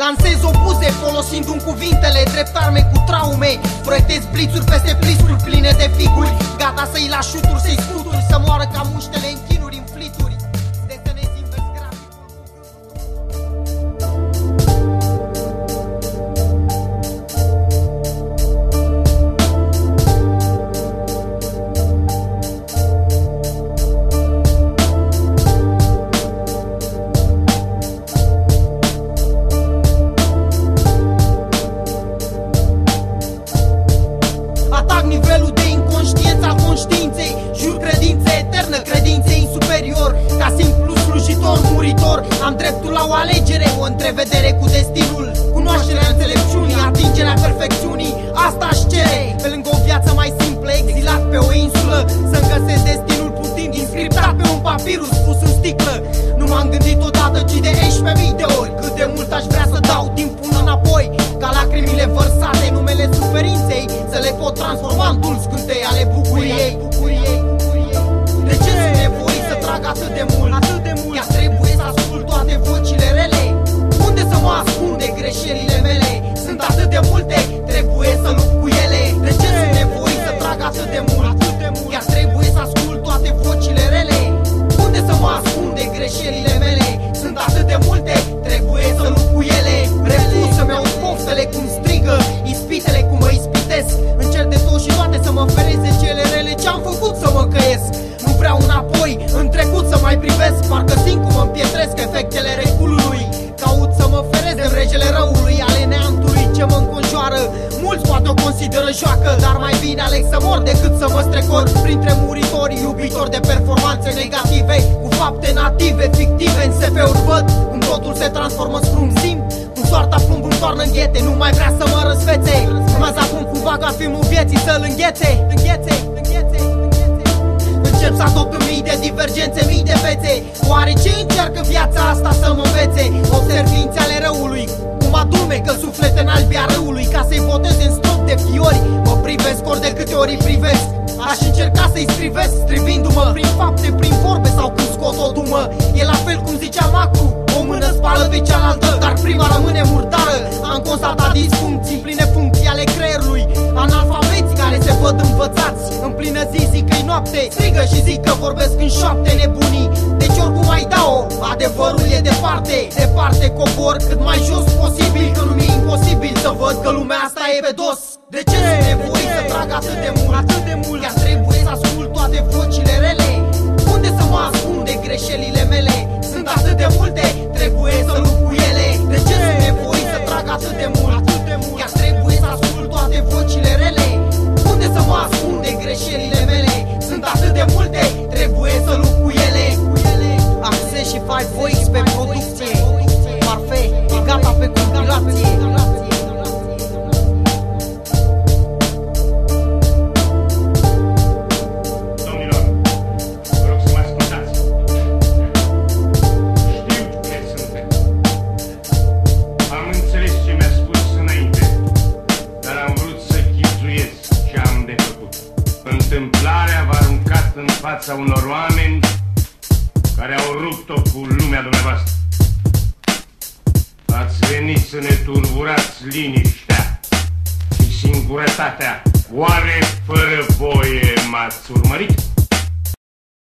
Lansez obuze folosindu-mi cuvintele drept arme cu traume. Proiectez blițuri peste plisuri pline de figuri, gata să-i lași șuturi, să-i scuturi, să moară ca muștele în chinuri, în flituri. Desenez invers graficul. Atac nivelul de inconștiență al conștiinței, jur credință eternă, credințe în superior. Ca simplu slujitor, muritor, am dreptul la o alegere, o întrevedere cu destinul, cunoașterea înțelepciunii, atingerea perfecțiunii. Asta aș cere, pe lângă o viață mai simplă, exilat pe o insulă, să-mi găsesc destinul putind inscriptat pe un papirus pus în sticlă. Nu m-am gândit odată, ci de 11.000 de ori, cât de mult aș vrea să dau timpul înapoi, ca lacrimile vărsate, numele suferinței, să le pot transforma în dulci cântei ale bucuriei. De ce sunt nevoit să trag atât de mult? Chiar trebuie să ascult toate vocile rele? Unde să mă ascund de greșelile mele? Sunt atât de multe, trebuie să lupt cu ele. De ce sunt nevoit să trag atât de mult? Chiar trebuie să ascult toate vocile rele? Unde să mă ascund de greșelile mele? Sunt atât de multe, trebuie să lupt cu ele. Refuz să-mi aud poftele cum strigă, ispitele cum mă ispitesc. Încerc de tot și toate să mă fereze cele rele. Ce-am făcut să mă căiesc? Nu vreau înapoi, în trecut să mai privesc, parcă simt cum îmi pietresc efectele reculului. Caut să mă ferez de regele răului, ale neantului ce mă înconjoară. Mulți poate o consideră joacă, dar mai bine aleg să mor decât să mă strecor printre muritori, iubitori de performanțe negative, cu fapte native, fictive. În SF-uri văd cum totul se transformă spre un simt, cum soarta plumb îmi toarnă în ghete. Nu mai vrea să mă răsfețe, urmează acum cumva ca filmul vieții să-l înghețe. Încep să adopt mii de divergențe, mii de fețe. Oare ce încearcă viața asta să mă învețe? Observ ființe ale răului, cum adumecă suflete în albia râului, ca să-i boteze în strop de fiori. Mă privesc ori de câte ori îi privesc. Aș încerca să-i strivesc, strivindu-mă prin fapte, prin vorbe sau când scot o dumă. E la fel cum zicea Macru, o mână spală pe cealaltă, dar prima rămâne murdară. Am constatat disfuncții, pline funcții ale creierului, analfabeți care se văd învățați. În plină zi zic că-i noapte, strigă și zic că vorbesc în șoapte nebunii. Deci oricum ai da-o, adevărul e departe, departe cobor cât mai jos posibil, că nu mi-e imposibil să văd că lumea asta e pe dos. De ce sunt nevoit să trag atât de mult? Chiar trebuie să ascult toate vocile rele? Unde să mă ascund de greșelile mele? Sunt atât de multe, trebuie să lupt cu ele. De ce sunt nevoit să trag atât de mult? Chiar trebuie să ascult toate vocile rele? Unde să mă ascund de greșelile mele? Sunt atât de multe, trebuie să lupt cu ele. Access și 5Voix pe producție, Parfait e gata pe compilație. Întâmplarea v-a aruncat în fața unor oameni care au rupt-o cu lumea dumneavoastră. Ați venit să ne turburați liniștea și singurătatea. Oare fără voie m-ați urmărit?